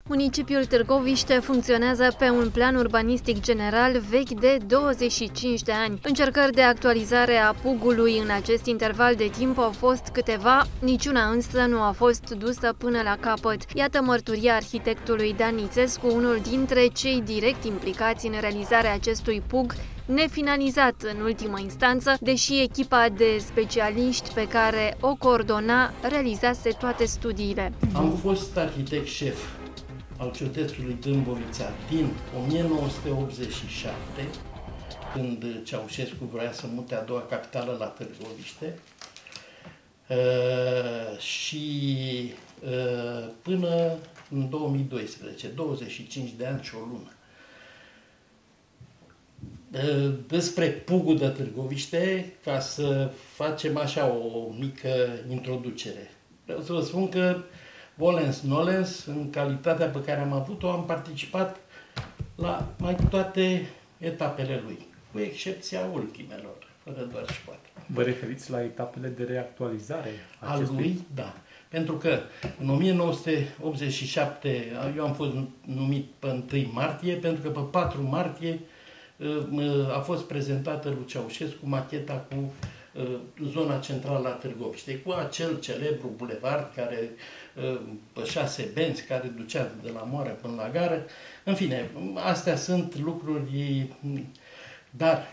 Municipiul Târgoviște funcționează pe un plan urbanistic general vechi de 25 de ani. Încercări de actualizare a PUG-ului în acest interval de timp au fost câteva, niciuna însă nu a fost dusă până la capăt. Iată mărturia arhitectului Dan Ițescu, unul dintre cei direct implicați în realizarea acestui PUG, nefinalizat în ultimă instanță, deși echipa de specialiști pe care o coordona realizase toate studiile. Am fost arhitect șef al județului Dâmbovița din 1987, când Ceaușescu vrea să mute a doua capitală la Târgoviște, și până în 2012, 25 de ani și o lună. Despre PUG-ul de Târgoviște, ca să facem așa o mică introducere. Vreau să vă spun că volens-nolens, în calitatea pe care am avut-o, am participat la mai toate etapele lui, cu excepția ultimelor, fără doar și poate. Vă referiți la etapele de reactualizare a lui? Da. Pentru că în 1987 eu am fost numit pe 1 martie, pentru că pe 4 martie a fost prezentată lui Ceaușescu macheta cu zona centrală a Târgoviștei, cu acel celebru bulevard care, pe 6 benzi, care ducea de la Moară până la gară. În fine, astea sunt lucruri, dar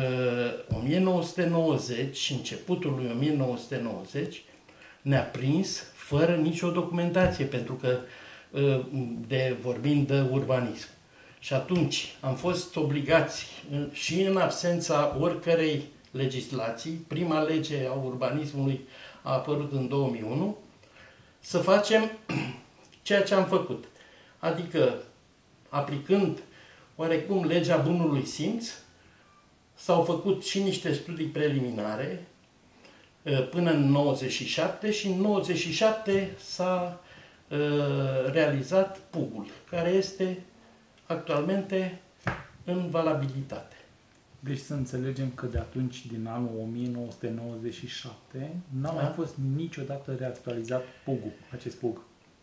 1990, începutul lui 1990, ne-a prins fără nicio documentație, pentru că vorbind de urbanism. Și atunci am fost obligați, și în absența oricărei legislații, prima lege a urbanismului a apărut în 2001, să facem ceea ce am făcut. Adică, aplicând oarecum legea bunului simț, s-au făcut și niște studii preliminare până în 97 și în 97 s-a realizat PUG-ul, care este actualmente în valabilitate. Deci să înțelegem că de atunci, din anul 1997, n-a mai fost niciodată reactualizat PUG-ul, acest PUG.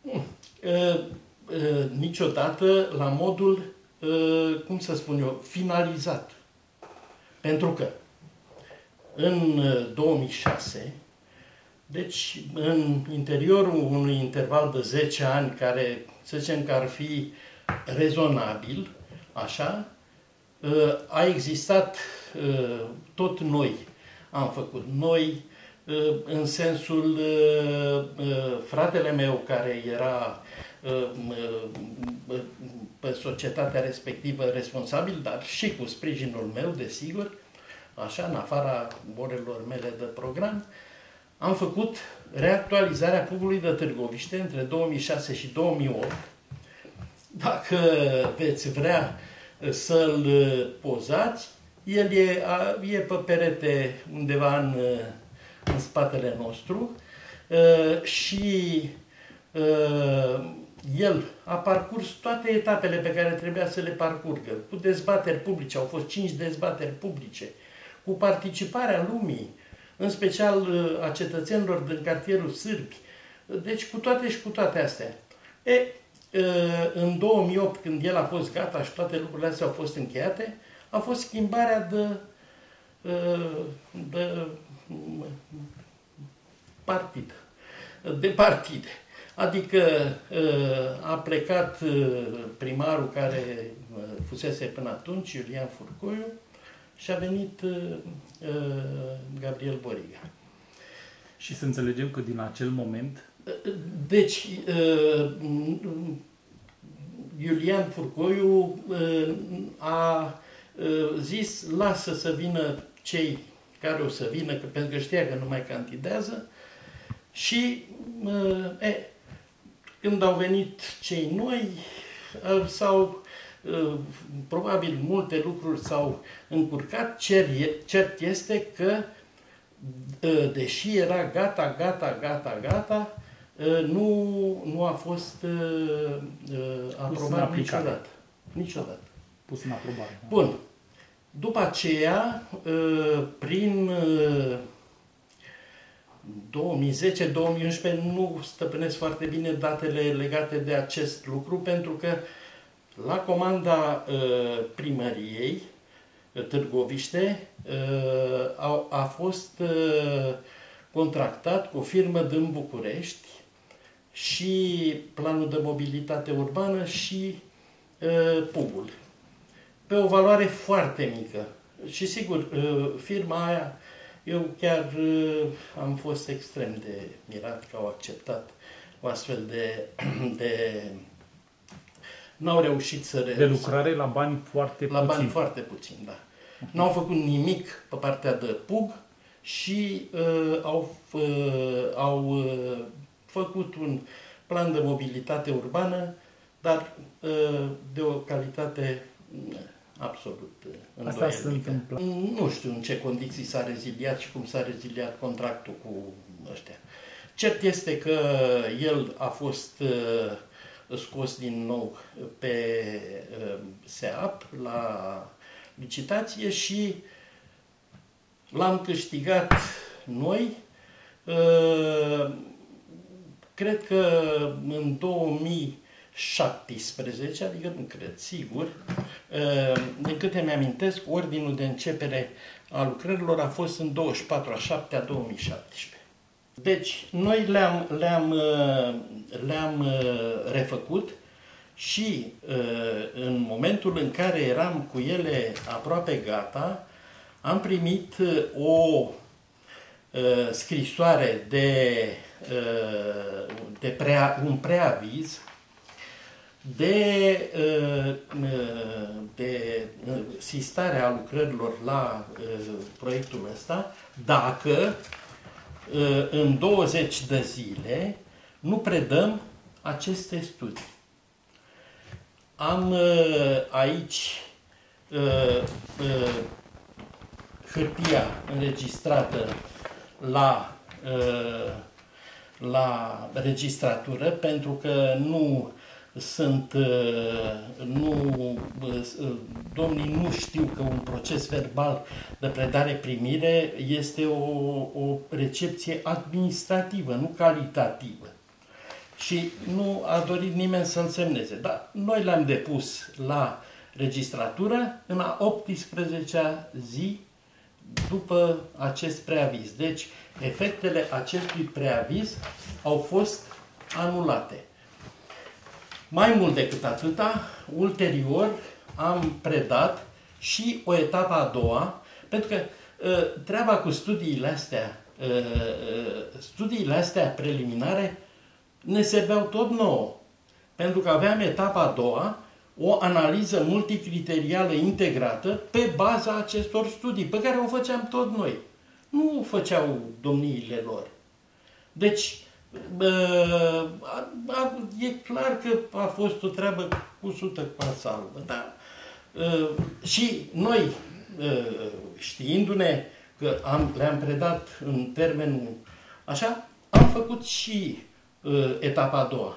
Niciodată la modul, cum să spun eu, finalizat. Pentru că în 2006, deci în interiorul unui interval de 10 ani, care să zicem că ar fi rezonabil, așa, a existat, tot noi am făcut, noi în sensul fratele meu care era pe societatea respectivă responsabil, dar și cu sprijinul meu, desigur, așa, în afara orelor mele de program, am făcut reactualizarea PUG-ului de Târgoviște între 2006 și 2008. Dacă veți vrea să-l pozați, el e pe perete undeva în spatele nostru și el a parcurs toate etapele pe care trebuia să le parcurgă, cu dezbateri publice, au fost 5 dezbateri publice, cu participarea lumii, în special a cetățenilor din cartierul Sârbi, deci cu toate și cu toate astea. În 2008, când el a fost gata și toate lucrurile astea au fost încheiate, a fost schimbarea de partide. Adică a plecat primarul care fusese până atunci, Iulian Furcoiu, și a venit Gabriel Boriga. Și să înțelegem că din acel moment... Deci, Iulian Furcoiu a zis, lasă să vină cei care o să vină, pentru că știa că nu mai candidează, și când au venit cei noi, probabil multe lucruri s-au încurcat. Cert este că, deși era gata, nu a fost aprobat niciodată. Niciodată. Pus în aprobare. Bun. După aceea, prin 2010-2011, nu stăpânesc foarte bine datele legate de acest lucru, pentru că la comanda primăriei Târgoviște a fost contractat cu o firmă din București și planul de mobilitate urbană și PUG-ul, pe o valoare foarte mică. Și sigur, firma aia, eu chiar am fost extrem de mirat că au acceptat o astfel de n-au reușit să... De lucrare la bani foarte puțini. La bani foarte puțini, da. N-au făcut nimic pe partea de PUG și au făcut un plan de mobilitate urbană, dar de o calitate absolut îndoielnică. Asta se întâmplă. Nu știu în ce condiții s-a reziliat și cum s-a reziliat contractul cu ăștia. Cert este că el a fost scos din nou pe SEAP la licitație și l-am câștigat noi. Cred că în 2017, adică nu cred, sigur, din câte mi-amintesc, ordinul de începere a lucrărilor a fost în 24/7/2017. Deci, noi le-am refăcut și în momentul în care eram cu ele aproape gata, am primit o scrisoare un preaviz de sistare a lucrărilor la proiectul ăsta, dacă în 20 de zile nu predăm aceste studii. Am aici hârtia înregistrată la registratură, pentru că domnii nu știu că un proces verbal de predare-primire este o recepție administrativă, nu calitativă. Și nu a dorit nimeni să-l semneze. Dar noi le-am depus la registratură în a 18-a zi după acest preaviz. Deci, efectele acestui preaviz au fost anulate. Mai mult decât atâta, ulterior am predat și o etapă a doua, pentru că treaba cu studiile astea preliminare ne serveau tot nouă, pentru că aveam etapa a doua, o analiză multicriterială integrată pe baza acestor studii, pe care o făceam tot noi. Nu o făceau domniile lor. Deci, e clar că a fost o treabă cu sută cu salvă, da? Și noi, știindu-ne că le-am predat în termenul așa, am făcut și etapa a doua.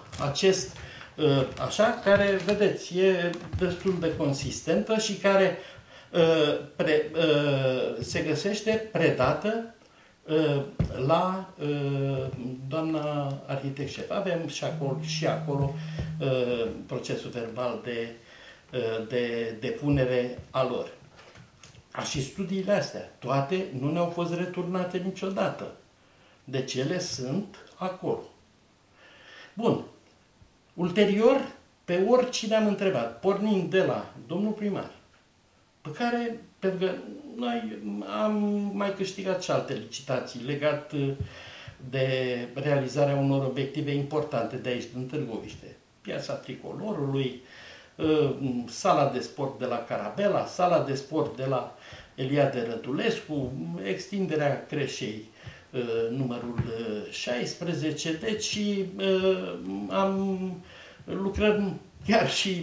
Care, vedeți, e destul de consistentă și care se găsește predată la doamna arhitect șef. Avem și acolo procesul verbal de depunere a lor. Și studiile astea, toate nu ne-au fost returnate niciodată. Deci ele sunt acolo. Bun. Ulterior, pe oricine am întrebat, pornind de la domnul primar, pentru că noi am mai câștigat și alte licitații legate de realizarea unor obiective importante de aici, din Târgoviște. Piața Tricolorului, sala de sport de la Carabela, sala de sport de la Eliade Rădulescu, extinderea creșei numărul 16, deci lucrăm chiar și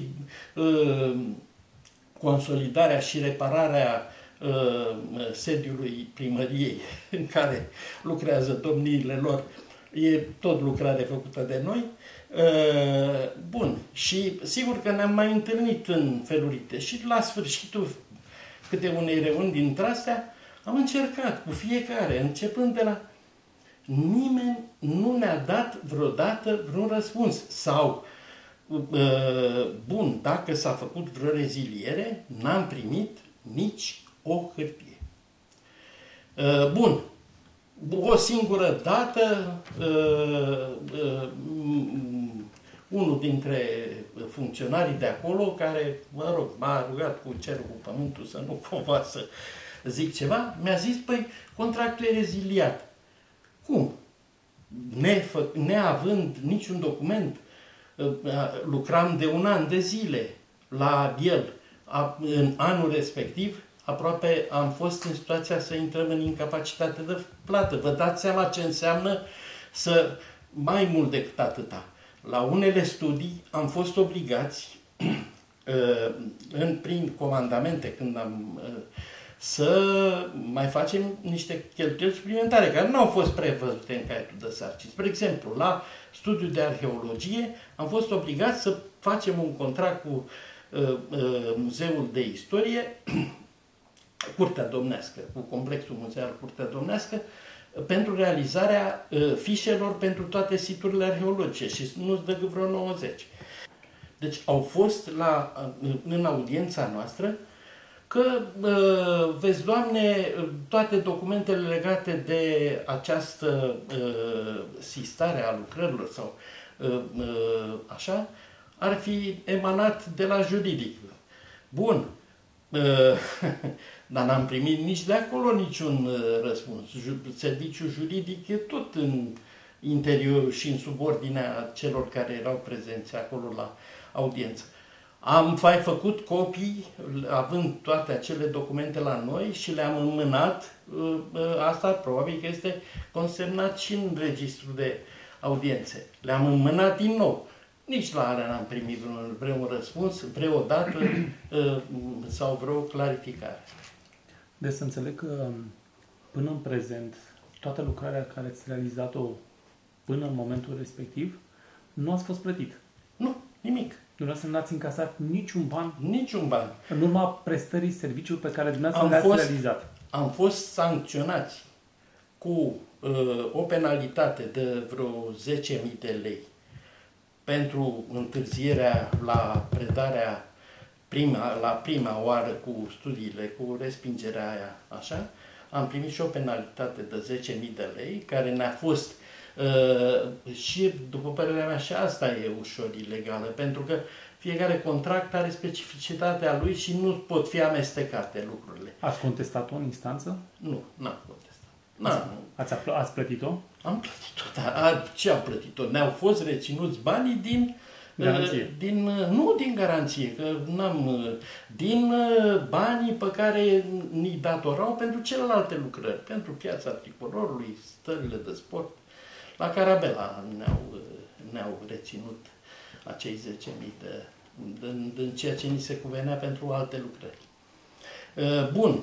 consolidarea și repararea sediului primăriei în care lucrează domniile lor, e tot lucrare făcută de noi. Bun, și sigur că ne-am mai întâlnit în felurite și la sfârșitul câte unei reuniuni dintre astea am încercat cu fiecare, începând de la nimeni nu ne-a dat vreodată vreun răspuns. Sau, bun, dacă s-a făcut vreo reziliere, n-am primit nici o hârtie. Bun, o singură dată, unul dintre funcționarii de acolo, care, mă rog, m-a rugat cu cerul, cu pământul să nu cumva să zic ceva, mi-a zis, păi, contractul e reziliat. Cum? Neavând niciun document, lucram de 1 an de zile la el. În anul respectiv, aproape am fost în situația să intrăm în incapacitate de plată. Vă dați seama ce înseamnă să, mai mult decât atâta. La unele studii am fost obligați, prin comandamente, când am să mai facem niște cheltuieli suplimentare, care nu au fost prevăzute în caietul de sarcini. Spre exemplu, la studiul de arheologie am fost obligați să facem un contract cu Muzeul de Istorie, Curtea Domnească, cu complexul muzeal Curtea Domnească, pentru realizarea fișelor pentru toate siturile arheologice și nu-ți dă vreo 90. Deci au fost în audiența noastră că, vezi, Doamne, toate documentele legate de această sistare a lucrărilor sau așa, ar fi emanat de la juridic. Bun, dar n-am primit nici de acolo niciun răspuns. Serviciul juridic e tot în interior și în subordinea celor care erau prezenți acolo la audiență. Am mai făcut copii, având toate acele documente la noi și le-am înmânat. Asta probabil că este consemnat și în registrul de audiențe. Le-am înmânat din nou. Nici la alea n-am primit vreun răspuns, vreodată sau vreo clarificare. Deci să înțeleg că până în prezent, toată lucrarea care ați realizat-o până în momentul respectiv, nu ați fost plătit. Nu, nimic. Dumneavoastră n-ați încasat niciun ban? Niciun ban. În urma prestării serviciului pe care dumneavoastră le-ați realizat? Am fost sancționați cu o penalitate de vreo 10.000 de lei pentru întârzierea la predarea la prima oară cu studiile, cu respingerea aia, așa. Am primit și o penalitate de 10.000 de lei, care ne-a fost și, după părerea mea, și asta e ușor ilegală, pentru că fiecare contract are specificitatea lui și nu pot fi amestecate lucrurile. Ați contestat-o în instanță? Nu, n-am contestat. Ați plătit-o? Am plătit-o, dar ce am plătit-o? Ne-au fost reținuți banii din garanție. Nu din garanție, că din banii pe care ni datorau pentru celelalte lucrări, pentru Piața Tricolorului, stările de sport. La Carabela ne-au reținut acei 10.000 din ceea ce ni se cuvenea pentru alte lucrări. Bun,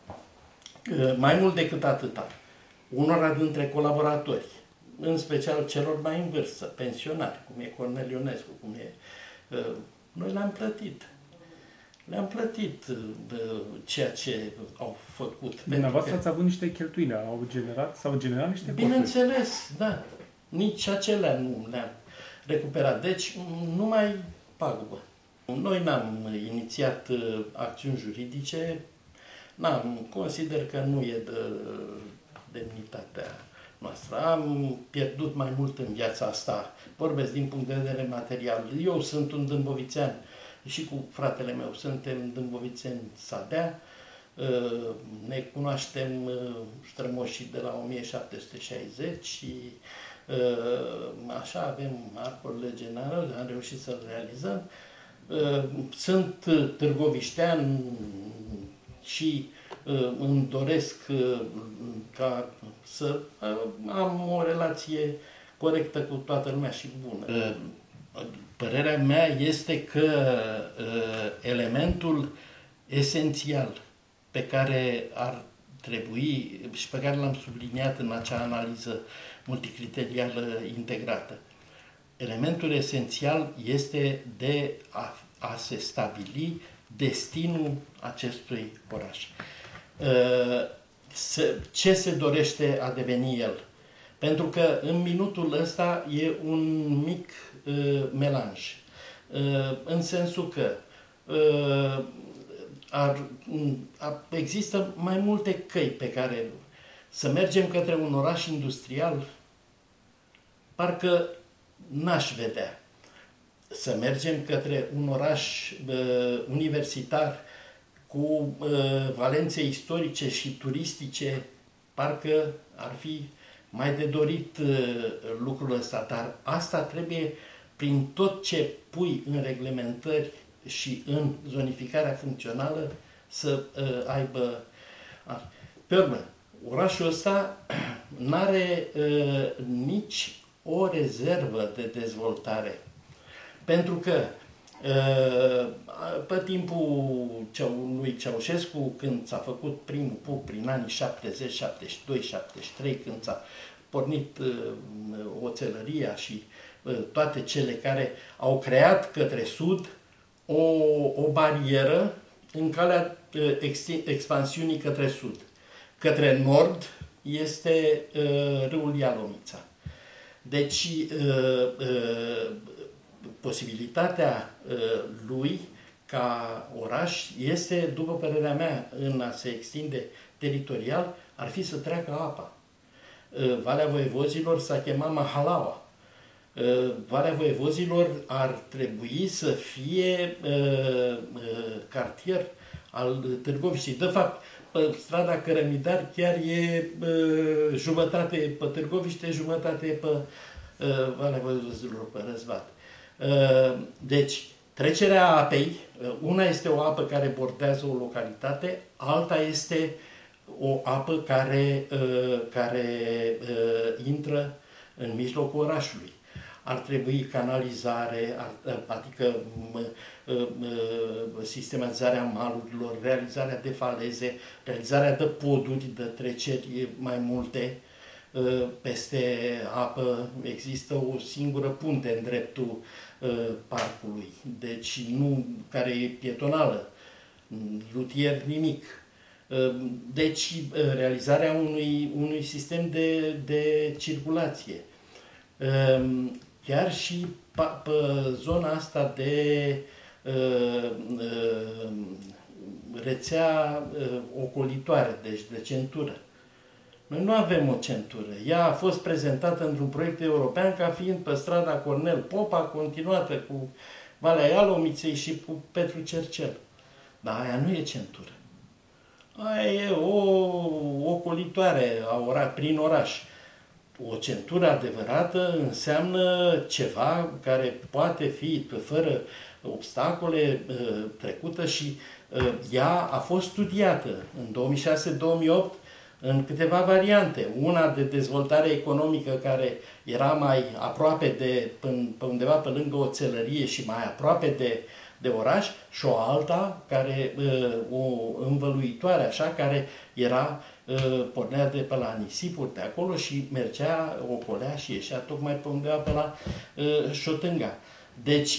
mai mult decât atâta, unora dintre colaboratori, în special celor mai în vârstă, pensionari, cum e Cornel Ionescu, cum e... Noi le-am plătit. Le-am plătit ceea ce au făcut. Dumneavoastră ați avut niște cheltuieli, s-au generat niște costuri. Bineînțeles, da. Nici acelea nu le-am recuperat. Deci, numai pagubă. Noi n-am inițiat acțiuni juridice, consider că nu e de demnitatea noastră. Am pierdut mai mult în viața asta, vorbesc din punct de vedere material. Eu sunt un dâmbovițean și cu fratele meu suntem dâmbovițeni Sadea, ne cunoaștem strămoșii de la 1760 și așa avem arcurile generale, am reușit să-l realizăm. Sunt târgoviștean și îmi doresc ca să am o relație corectă cu toată lumea și bună. Părerea mea este că elementul esențial pe care ar trebui și pe care l-am subliniat în acea analiză multicriterială integrată, elementul esențial este de a se stabili destinul acestui oraș. Ce se dorește a deveni el? Pentru că în minutul ăsta e un mic melanj. În sensul că există mai multe căi pe care să mergem către un oraș industrial, parcă n-aș vedea. Să mergem către un oraș universitar cu valențe istorice și turistice, parcă ar fi mai de dorit lucrul ăsta. Dar asta trebuie, prin tot ce pui în reglementări și în zonificarea funcțională, să aibă... Pe urmă, orașul ăsta n-are nici o rezervă de dezvoltare. Pentru că pe timpul lui Ceaușescu, când s-a făcut primul PUC prin anii 70, 72, 73, când s-a pornit oțelăria și toate cele care au creat către sud o barieră în calea expansiunii către sud. Către nord este râul Ialomița. Deci, posibilitatea lui ca oraș este, după părerea mea, în a se extinde teritorial, ar fi să treacă apa. Valea Voievozilor s-a chemat Mahalaua. Valea Voievozilor ar trebui să fie cartier al Târgoviștii. De fapt, pe strada Cărămidar chiar e jumătate pe Târgoviște, jumătate pe Valea Voievozilor, pe Răzvat. Deci, trecerea apei, una este o apă care bordează o localitate, alta este o apă care intră în mijlocul orașului. Ar trebui canalizare, adică sistematizarea malurilor, realizarea de faleze, realizarea de poduri, de treceri mai multe peste apă. Există o singură punte în dreptul parcului, deci nu care e pietonală, rutier nimic. Deci realizarea unui sistem de circulație. Chiar și pe zona asta de rețea ocolitoare, deci de centură. Noi nu avem o centură. Ea a fost prezentată într-un proiect european ca fiind pe strada Cornel Popa, continuată cu Valea Ialomiței și cu Petru Cercel. Dar aia nu e centură. Aia e o ocolitoare prin oraș. O centură adevărată înseamnă ceva care poate fi fără obstacole trecută și ea a fost studiată în 2006-2008 în câteva variante. Una de dezvoltare economică care era mai aproape pe undeva pe lângă oțelărie și mai aproape de oraș și o alta care, o învăluitoare așa, care pornea de pe la nisipuri de acolo și mergea, ocolea și ieșea tocmai pe undeva pe la Șotânga. Deci,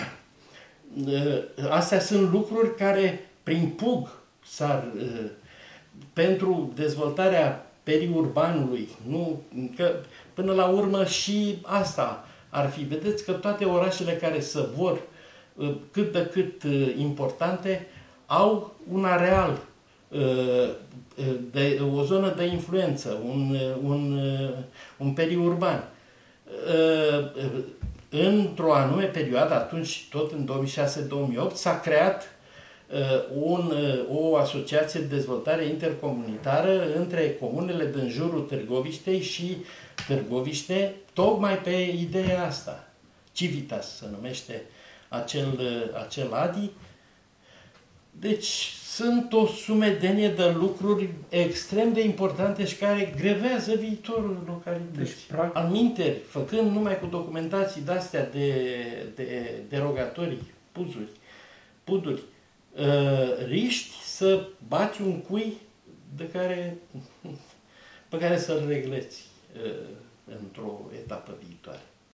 astea sunt lucruri care prin PUG pentru dezvoltarea periurbanului, nu, că până la urmă și asta ar fi. Vedeți că toate orașele care se vor cât de cât importante au un areal, o zonă de influență, un periurban. Într-o anume perioadă, atunci tot în 2006-2008, s-a creat o asociație de dezvoltare intercomunitară între comunele din jurul Târgoviștei și Târgoviște, tocmai pe ideea asta. Civitas se numește acel ADI. Deci sunt o sumedenie de lucruri extrem de importante și care grevează viitorul localității. Deci, alminteri, făcând numai cu documentații de-astea de derogatorii, puduri, riști să bați un cui pe care să-l regleți într-o etapă viitoare.